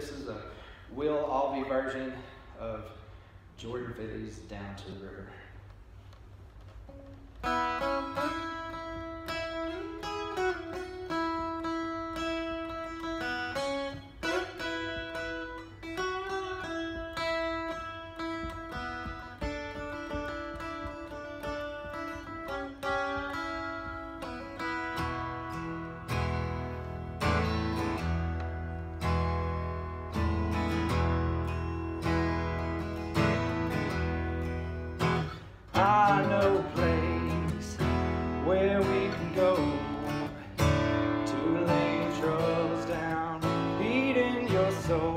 This is a Will Alvey version of Jordan Feliz Down to the River. I know a place where we can go to lay troubles down, beating your soul.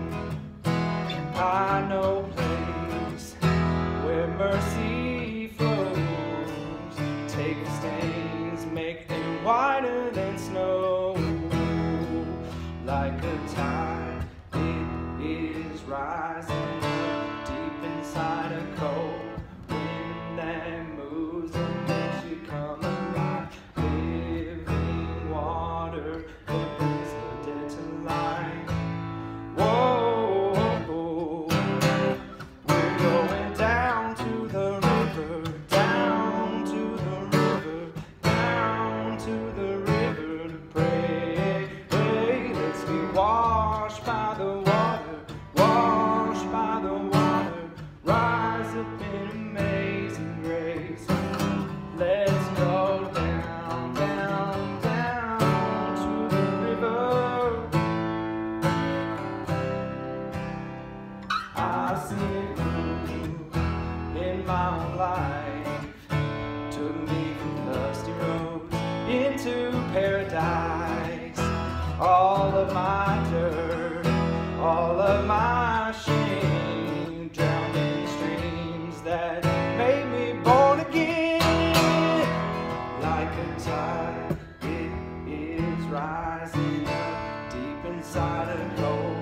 I know a place where mercy flows, take the stains, make them whiter than snow. Like a tide, it is rising deep inside a cold that moves and makes you come alive. Living water that brings the dead to life. Whoa, we're going down to the river, down to the river, down to the river to pray. Hey, let's be washed by the water, washed by the water, rise up in amazing grace. Let's go down, down, down to the river. I've seen it through in my own life. Took me from dusty roads into paradise. All of my dirt, all of my shame, drowned in streams that made me born again. Like a tide, it is rising up deep inside a cold